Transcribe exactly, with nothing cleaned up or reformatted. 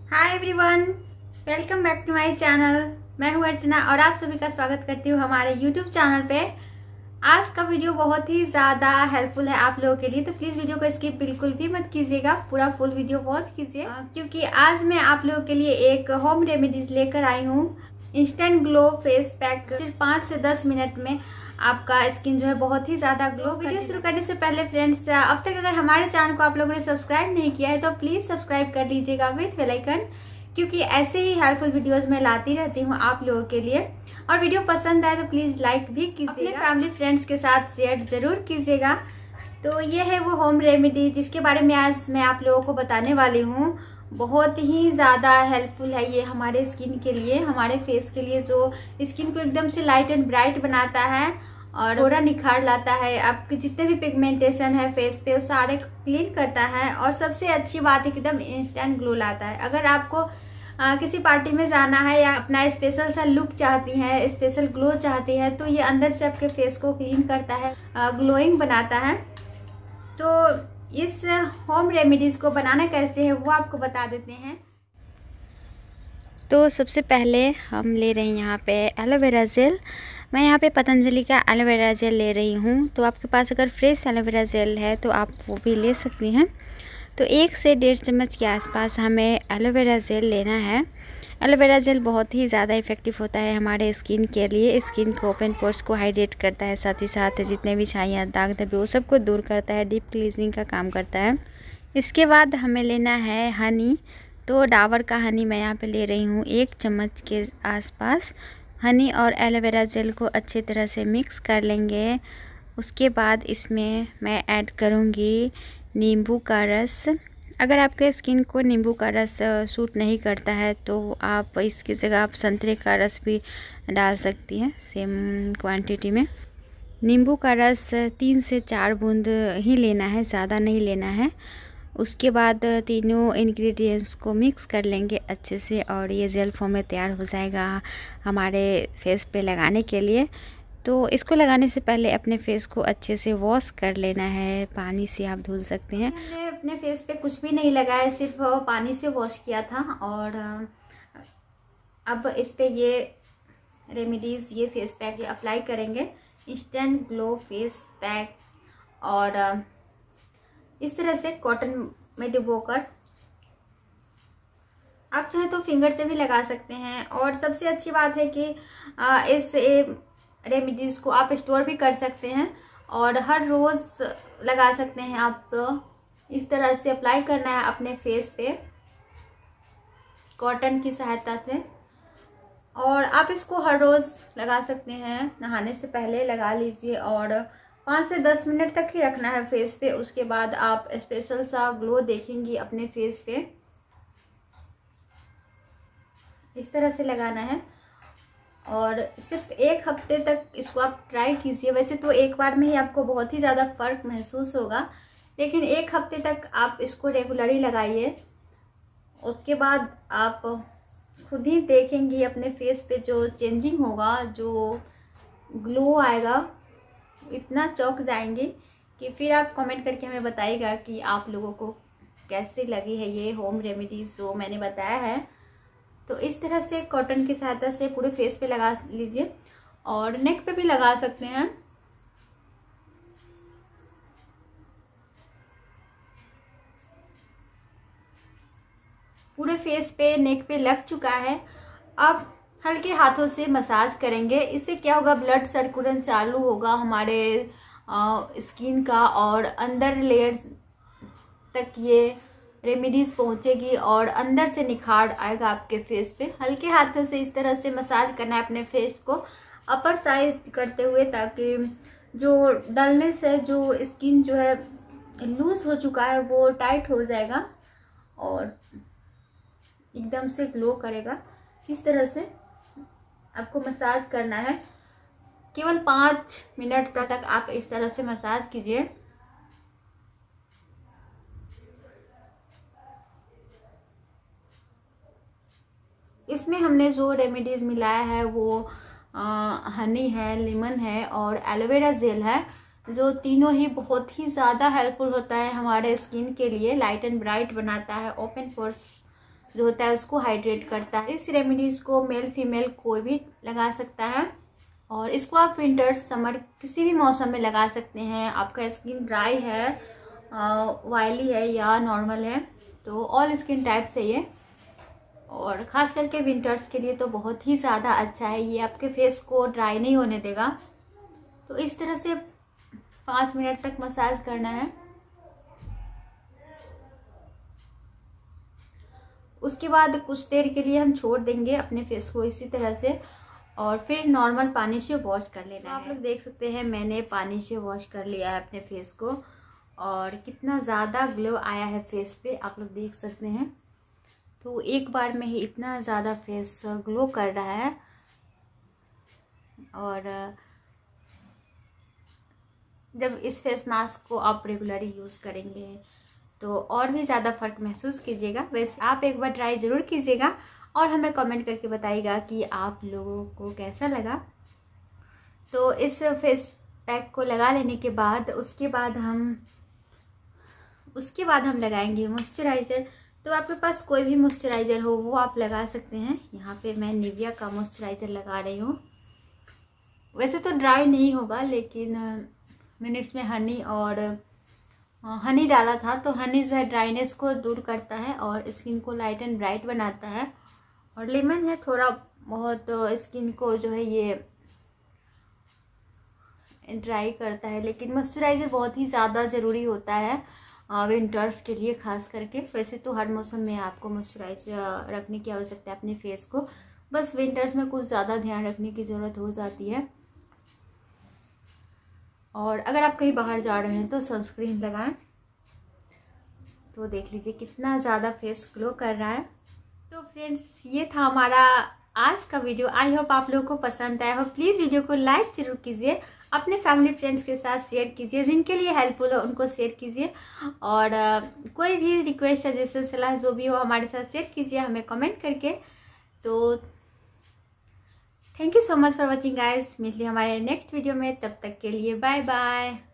Hi everyone, welcome back to my channel. मैं हूं अर्चना और आप सभी का स्वागत करती हूं हमारे यूट्यूब चैनल पे। आज का वीडियो बहुत ही ज़्यादा हेल्पफुल है आप लोगों के लिए, तो प्लीज़ वीडियो को स्किप बिल्कुल भी मत कीजिएगा, पूरा फुल वीडियो वॉच कीजिए, क्योंकि आज मैं आप लोगों के लिए एक होम रेमेडीज लेकर आई हूँ। इंस्टेंट ग्लो फेस पैक, सिर्फ पाँच से दस मिनट में आपका स्किन जो है बहुत ही ज्यादा ग्लो। वीडियो शुरू करने से पहले फ्रेंड्स, अब तक अगर हमारे चैनल को आप लोगों ने सब्सक्राइब नहीं किया है तो प्लीज सब्सक्राइब कर लीजिएगा विथ बेल आइकन, क्योंकि ऐसे ही हेल्पफुल वीडियोस मैं लाती रहती हूँ आप लोगों के लिए। और वीडियो पसंद आए तो प्लीज लाइक भी कीजिएगा, फैमिली फ्रेंड्स के साथ शेयर जरूर कीजिएगा। तो ये है वो होम रेमेडी जिसके बारे में आज मैं आप लोगों को बताने वाली हूँ। बहुत ही ज़्यादा हेल्पफुल है ये हमारे स्किन के लिए, हमारे फेस के लिए, जो स्किन को एकदम से लाइट एंड ब्राइट बनाता है और थोड़ा निखार लाता है। आपके जितने भी पिगमेंटेशन है फेस पे वो सारे क्लीन करता है और सबसे अच्छी बात एकदम इंस्टेंट ग्लो लाता है। अगर आपको आ, किसी पार्टी में जाना है या अपना स्पेशल सा लुक चाहती है, स्पेशल ग्लो चाहती है, तो ये अंदर से आपके फेस को क्लीन करता है, ग्लोइंग बनाता है। तो इस होम रेमेडीज को बनाना कैसे है वो आपको बता देते हैं। तो सबसे पहले हम ले रहे हैं यहाँ पे एलोवेरा जेल। मैं यहाँ पे पतंजलि का एलोवेरा जेल ले रही हूँ। तो आपके पास अगर फ्रेश एलोवेरा जेल है तो आप वो भी ले सकती हैं। तो एक से डेढ़ चम्मच के आसपास हमें एलोवेरा जेल लेना है। एलोवेरा जेल बहुत ही ज़्यादा इफ़ेक्टिव होता है हमारे स्किन के लिए। स्किन को ओपन पोर्स को हाइड्रेट करता है, साथ ही साथ जितने भी छाइयाँ दाग धब्बे वो सबको दूर करता है, डीप क्लीजिंग का काम करता है। इसके बाद हमें लेना है हनी। तो डाबर का हनी मैं यहाँ पे ले रही हूँ एक चम्मच के आसपास। हनी और एलोवेरा जेल को अच्छे तरह से मिक्स कर लेंगे। उसके बाद इसमें मैं ऐड करूँगी नींबू का रस। अगर आपके स्किन को नींबू का रस सूट नहीं करता है तो आप इसकी जगह आप संतरे का रस भी डाल सकती हैं सेम क्वांटिटी में। नींबू का रस तीन से चार बूंद ही लेना है, ज़्यादा नहीं लेना है। उसके बाद तीनों इंग्रेडिएंट्स को मिक्स कर लेंगे अच्छे से और ये जेल फॉर्म में तैयार हो जाएगा हमारे फेस पे लगाने के लिए। तो इसको लगाने से पहले अपने फेस को अच्छे से वॉश कर लेना है, पानी से आप धुल सकते हैं। मैंने अपने फेस पे कुछ भी नहीं लगाया, सिर्फ पानी से वॉश किया था। और अब इस पे ये रेमेडीज, ये फेस पैक अप्लाई करेंगे, इंस्टेंट ग्लो फेस पैक। और इस तरह से कॉटन में डुबोकर आप चाहे तो फिंगर से भी लगा सकते हैं। और सबसे अच्छी बात है कि इस रेमेडीज को आप स्टोर भी कर सकते हैं और हर रोज लगा सकते हैं आप। इस तरह से अप्लाई करना है अपने फेस पे कॉटन की सहायता से, और आप इसको हर रोज लगा सकते हैं। नहाने से पहले लगा लीजिए और पाँच से दस मिनट तक ही रखना है फेस पे। उसके बाद आप स्पेशल सा ग्लो देखेंगी अपने फेस पे। इस तरह से लगाना है और सिर्फ एक हफ्ते तक इसको आप ट्राई कीजिए। वैसे तो एक बार में ही आपको बहुत ही ज़्यादा फर्क महसूस होगा, लेकिन एक हफ्ते तक आप इसको रेगुलरली लगाइए। उसके बाद आप खुद ही देखेंगी अपने फेस पे जो चेंजिंग होगा, जो ग्लो आएगा, इतना चौंक जाएंगे कि फिर आप कमेंट करके हमें बताइएगा कि आप लोगों को कैसे लगी है ये होम रेमेडीज जो मैंने बताया है। तो इस तरह से कॉटन की सहायता से पूरे फेस पे लगा लीजिए और नेक पे भी लगा सकते हैं। पूरे फेस पे, नेक पे लग चुका है। अब हल्के हाथों से मसाज करेंगे। इससे क्या होगा, ब्लड सर्कुलेशन चालू होगा हमारे स्किन का और अंदर लेयर तक ये रेमेडीज पहुंचेगी और अंदर से निखार आएगा आपके फेस पे। हल्के हाथों से इस तरह से मसाज करना है अपने फेस को अपर साइड करते हुए, ताकि जो डलनेस है, जो स्किन जो है लूज हो चुका है वो टाइट हो जाएगा और एकदम से ग्लो करेगा। इस तरह से आपको मसाज करना है। केवल पाँच मिनट तक आप इस तरह से मसाज कीजिए। इसमें हमने जो रेमेडीज मिलाया है वो आ, हनी है, लेमन है और एलोवेरा जेल है, जो तीनों ही बहुत ही ज़्यादा हेल्पफुल होता है हमारे स्किन के लिए। लाइट एंड ब्राइट बनाता है, ओपन पोर्स जो होता है उसको हाइड्रेट करता है। इस रेमेडीज को मेल फीमेल कोई भी लगा सकता है और इसको आप विंटर समर किसी भी मौसम में लगा सकते हैं। आपका स्किन ड्राई है, ऑयली है या नॉर्मल है, तो ऑल स्किन टाइप से ये, और ख़ास करके विंटर्स के लिए तो बहुत ही ज़्यादा अच्छा है। ये आपके फेस को ड्राई नहीं होने देगा। तो इस तरह से पाँच मिनट तक मसाज करना है। उसके बाद कुछ देर के लिए हम छोड़ देंगे अपने फेस को इसी तरह से, और फिर नॉर्मल पानी से वॉश कर लेना है। आप लोग देख सकते हैं मैंने पानी से वॉश कर लिया है अपने फेस को, और कितना ज़्यादा ग्लो आया है फेस पे, आप लोग देख सकते हैं। तो एक बार में ही इतना ज़्यादा फेस ग्लो कर रहा है। और जब इस फेस मास्क को आप रेगुलरली यूज़ करेंगे तो और भी ज़्यादा फ़र्क महसूस कीजिएगा। वैसे आप एक बार ट्राई ज़रूर कीजिएगा और हमें कमेंट करके बताइएगा कि आप लोगों को कैसा लगा। तो इस फेस पैक को लगा लेने के बाद उसके बाद हम उसके बाद हम लगाएंगे मॉइस्चराइज़र। तो आपके पास कोई भी मॉइस्चराइज़र हो वो आप लगा सकते हैं। यहाँ पे मैं निविया का मॉइस्चराइज़र लगा रही हूँ। वैसे तो ड्राई नहीं होगा, लेकिन मैंने इसमें हनी और हनी डाला था, तो हनी जो है ड्राइनेस को दूर करता है और स्किन को लाइट एंड ब्राइट बनाता है। और लेमन है थोड़ा बहुत स्किन को जो है ये ड्राई करता है। लेकिन मॉइस्चराइज़र बहुत ही ज़्यादा ज़रूरी होता है विंटर्स के लिए खास करके। वैसे तो हर मौसम में आपको मॉइस्चराइज़र रखने की आवश्यकता है अपने फेस को, बस विंटर्स में कुछ ज़्यादा ध्यान रखने की ज़रूरत हो जाती है। और अगर आप कहीं बाहर जा रहे हैं तो सनस्क्रीन लगाएं। तो देख लीजिए कितना ज़्यादा फेस ग्लो कर रहा है। तो फ्रेंड्स ये था हमारा आज का वीडियो। आई होप आप लोगों को पसंद आया हो। प्लीज़ वीडियो को लाइक जरूर कीजिए, अपने फैमिली फ्रेंड्स के साथ शेयर कीजिए, जिनके लिए हेल्पफुल हो उनको शेयर कीजिए। और uh, कोई भी रिक्वेस्ट सजेशन सलाह जो भी हो हमारे साथ शेयर कीजिए हमें कमेंट करके। तो thank you so much for watching guys. मिलते हैं हमारे नेक्स्ट वीडियो में, तब तक के लिए बाय बाय।